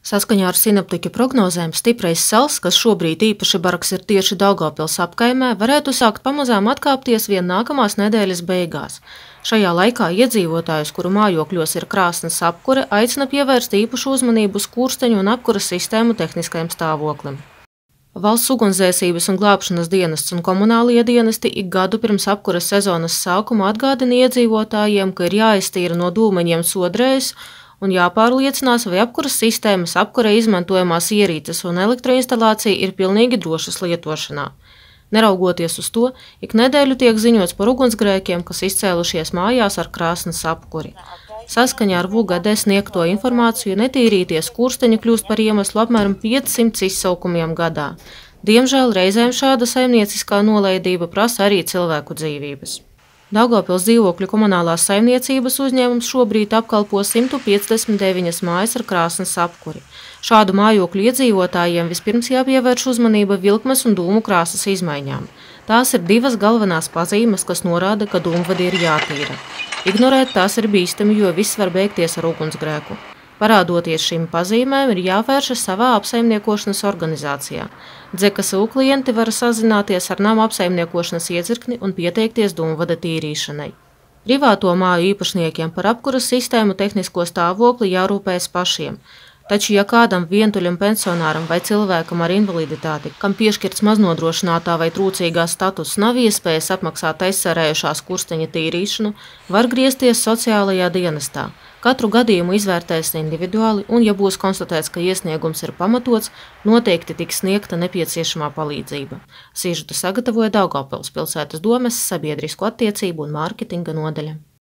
Saskaņā ar sinoptiķu prognozēm stiprais sals, kas šobrīd īpaši bargs ir tieši Daugavpils apkaimē, varētu sākt pamazām atkāpties vien nākamās nedēļas beigās. Šajā laikā iedzīvotājus, kuru mājokļos ir krāsnes apkure, aicina pievērst īpašu uzmanību skursteņu un apkuras sistēmu tehniskajam stāvoklim. Valsts ugunsdzēsības un glābšanas dienests un komunālie dienesti ik gadu pirms apkuras sezonas sākuma atgādina iedzīvotājiem, ka ir jāiztīra no dūmeņiem sodrējas un jāpārliecinās, vai apkuras sistēmas apkurei izmantojamās ierīces un elektroinstalācija ir pilnīgi drošas lietošanā. Neraugoties uz to, ik nedēļu tiek ziņots par ugunsgrēkiem, kas izcēlušies mājās ar krāsnes apkuri. Saskaņā ar VUGD sniegto informāciju netīrītie skursteņi kļūst par iemeslu apmēram 500 izsaukumiem gadā. Diemžēl reizēm šāda saimnieciskā nolaidība prasa arī cilvēku dzīvības. Daugavpils dzīvokļu komunālās saimniecības uzņēmums šobrīd apkalpo 159 mājas ar krāsnes apkuri. Šādu mājokļu iedzīvotājiem vispirms jāpievērš uzmanība vilkmes un dūmu krāsas izmaiņām. Tās ir divas galvenās pazīmes, kas norāda, ka dūmvadi ir jātīra. Ignorēt tās ir bīstami, jo viss var beigties ar ugunsgrēku. Parādoties šīm pazīmēm, ir jāvēršas savā apsaimniekošanas organizācijā. DZKSU klienti var sazināties ar nama apsaimniekošanas iedzirkni un pieteikties dūmvada tīrīšanai. Privāto māju īpašniekiem par apkuras sistēmu tehnisko stāvokli jārūpējas pašiem. Taču, ja kādam vientuļam pensionāram vai cilvēkam ar invaliditāti, kam piešķirts maznodrošinātā vai trūcīgā status, nav iespējas apmaksāt aizsarējušā skursteņa tīrīšanu, var griezties sociālajā dienestā. Katru gadījumu izvērtēs individuāli un, ja būs konstatēts, ka iesniegums ir pamatots, noteikti tiks sniegta nepieciešamā palīdzība. Sižetu sagatavoja Daugavpils pilsētas domes sabiedrisko attiecību un mārketinga nodaļa.